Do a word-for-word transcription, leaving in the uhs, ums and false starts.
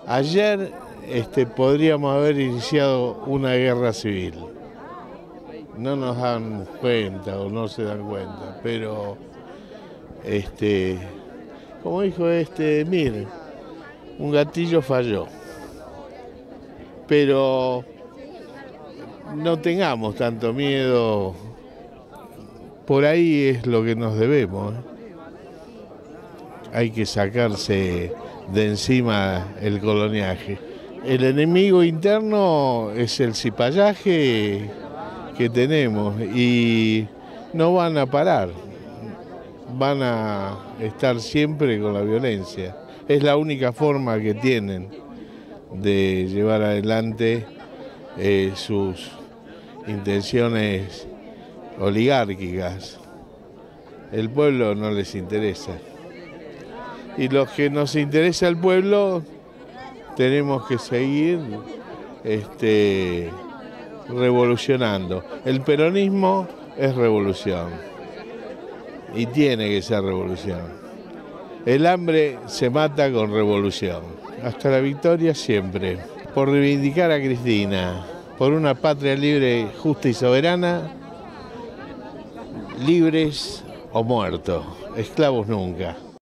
Ayer este, podríamos haber iniciado una guerra civil. No nos dan cuenta o no se dan cuenta, pero este, como dijo este, mire, un gatillo falló. Pero no tengamos tanto miedo, por ahí es lo que nos debemos, ¿eh? Hay que sacarse de encima el coloniaje. El enemigo interno es el cipallaje que tenemos y no van a parar, van a estar siempre con la violencia. Es la única forma que tienen de llevar adelante eh, sus intenciones oligárquicas. El pueblo no les interesa. Y los que nos interesa el pueblo, tenemos que seguir este, revolucionando. El peronismo es revolución y tiene que ser revolución. El hambre se mata con revolución. Hasta la victoria siempre. Por reivindicar a Cristina, por una patria libre, justa y soberana, libres o muertos, esclavos nunca.